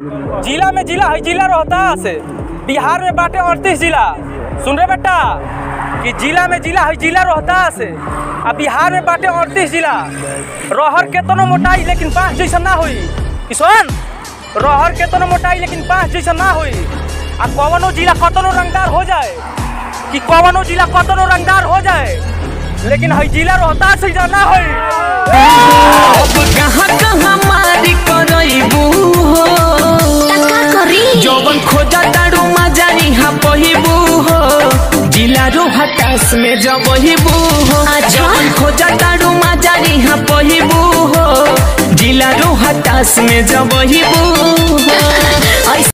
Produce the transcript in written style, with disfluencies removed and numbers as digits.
जिला में जिला है, जिला रोहतास बिहार में बाटे 38 जिला। सुन रहे बेटा कि जिला में जिला है, जिला रोहतास आ बिहार में बाटे 38 जिला। रहर केतनो मोटाई लेकिन 5 जैसा ना हुई। किसान रहर केतनो मोटाई लेकिन 5 जैसा ना हुई। आ कवनो जिला कतनो रंगदार हो जाए कि कवनो जिला कतनो रंगदार हो जाए, लेकिन है जिला रोहतास से जाना है। कहाँ मारी करइबू हो जवन खोजा तारू मजा इहाँ पहिबू हो। जिला रोहतास में जबहिबू हो, जवन खोजा तारू मजा इहाँ पहिबू हो। जिला रोहतास में जबहिबू हो।